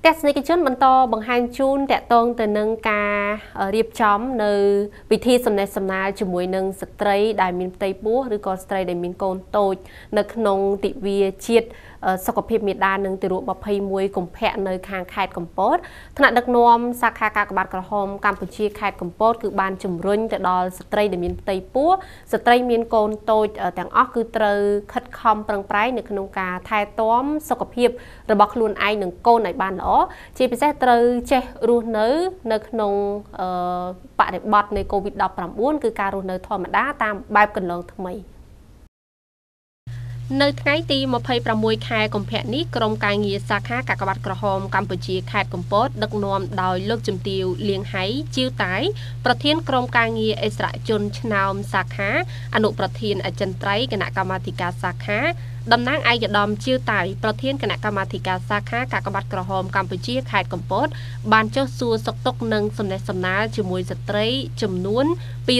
ទស្សនិកជនបន្តបង្ហាញជូនតាក់ទងទៅនឹងការរៀបចំនៅពិធីសំណេះសំណាលជាមួយនឹងស្ត្រីដែលមានផ្ទៃពោះឬក៏ស្ត្រីដែលមានកូនតូចនៅក្នុងទិវាជាតិសុខភាពមាតានិងទារក21កុម្ភៈនៅខាងខេត្តកំពតថ្នាក់ដឹកនាំសាខាកាកបាទក្រហមកម្ពុជាខេត្តកំពតគឺបានជំរុញទៅដល់ស្ត្រីដែលមានផ្ទៃពោះស្ត្រីមានកូនតូចទាំងអស់គឺត្រូវខិតខំប្រឹងប្រែងនៅក្នុងការថែទាំសុខភាពរបស់ខ្លួនឯងនិងកូនឲ្យបានល្អជាពិសេសត្រូវចេះរស់នៅក្នុងបរិបទនៃ COVID-19 គឺការរស់នៅធម្មតាតាមបែបកន្លងថ្មីនៅថ្ងៃទី26ខែកុម្ភៈនេះក្រុមការងារសាខាកាកបាទក្រហមកម្ពុជាខេត្តកំពតដឹកនាំដោយលោកជំទាវលៀងហៃជាវតាយប្រធានក្រុមការងារអិសរាជជនឆ្នើមសាខាអនុប្រធានអចិន្ត្រៃយ៍គណៈកម្មាធិការសាខាតំណាងឯកឧត្តមជាវតាយប្រធានគណៈកម្មាធិការសាខាកាកបាទក្រហមកម្ពុជាខេត្តកំពតបានចុះសួរសុខទុក្ខនិងសំណេះសំណាលជាមួយស្ត្រីចំនួន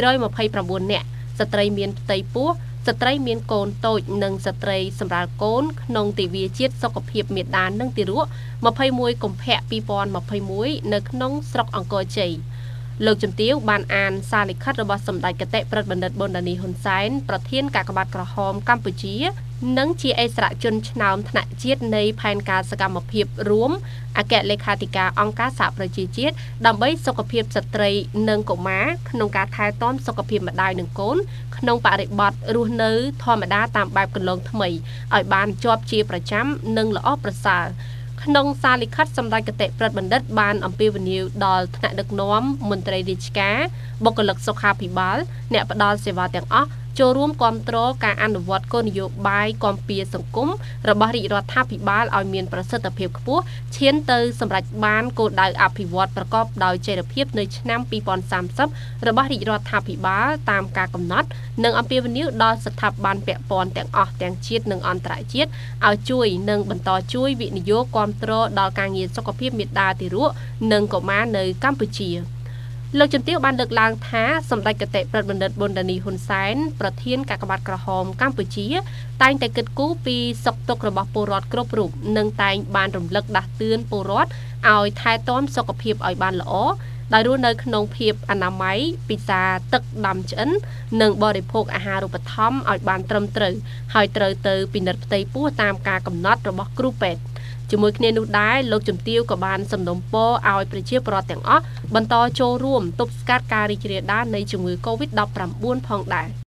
229នាក់ស្ត្រីមានផ្ទៃពោះស្ត្រីមានកូនតូចនិងស្ត្រីសម្រាលកូនក្នុងទិវាជាតិសុខភាពមាតានិងទារក21កុម្ភៈ2021នៅក្នុងស្រុកអង្គរជ័យលោកជំទាវបានអានសារលិខិតរបស់សម្ដេចគតិប្រិទ្ធបណ្ឌិតប៊ុនដានីហ៊ុនសែនប្រធានកាកបាទក្រហមកម្ពុជានិងជាអិសរាជជនឆ្នើមថ្នាក់ជាតិនៃផែនការសកម្មភាពរួមអគ្គលេខាធិការអង្គការសហប្រជាជាតិដើម្បីសុខភាពស្ត្រីនិងកុមារក្នុងការថែទាំសុខភាពម្ដាយនិងកូនក្នុងបរិបទរស់នៅធម្មតាតាមបែបកន្លងថ្មីឲ្យបានជាប់ជាប្រចាំនិងល្អប្រសើរក្នុងសារលិខិតសម្ដេចគតិប្រិទ្ធបណ្ឌិតបានអំពាវនាវដល់ថ្នាក់ដឹកនាំមន្ត្រីរាជការបុគ្គលិកសុខាភិបាលអ្នកផ្ដល់សេវាទាំងអស់ចូលរួមគ្រប់គ្រងការអនុវត្តគោលនយោបាយគាំពៀសង្គមរបស់រាជរដ្ឋាភិបាលឲ្យមានប្រសិទ្ធភាពខ្ពស់ឈានទៅសម្រេចបានគោលដៅអភិវឌ្ឍប្រកបដោយចីរភាពនៅឆ្នាំ2030របស់រាជរដ្ឋាភិបាលតាមការកំណត់និងអំពាវនាវដល់ស្ថាប័នពាក់ព័ន្ធទាំងអស់ទាំងជាតិនិងអន្តរជាតិឲ្យជួយនិងបន្តជួយវិនិយោគគាំទ្រដល់ការងារសុខភាពមាតាទារកនិងកុមារនៅកម្ពុជាលោកជំទាវបានលើកឡើងថាសម្ដេចគតិប្រិទ្ធបណ្ឌិតប៊ុនដានីហ៊ុនសែនប្រធានកាកបាទក្រហមកម្ពុជាតែងតែគិតគូរពីសុខទុក្ខរបស់ពលរដ្ឋគ្រប់រូបនិងតែងបានរំលឹកដាស់តឿនពលរដ្ឋឲ្យថែទាំសុខភាពឲ្យបានល្អដោយរស់នៅក្នុងភាពអនាម័យពិសាទឹកដាំឆ្អិននិងបរិភោគអាហារូបត្ថម្ភឲ្យបានត្រឹមត្រូវហើយត្រូវទៅពិនិត្យផ្ទៃពោះតាមការកំណត់របស់គ្រូពេទ្យជាមួយគ្នានោះដែរលោកជំទាវក៏បានសំណូមពរឲ្យប្រជាពលរដ្ឋទាំងអស់បន្តចូលរួមទប់ស្កាត់ការរីករាលដាលនៃជំងឺ Covid-19 ផងដែរ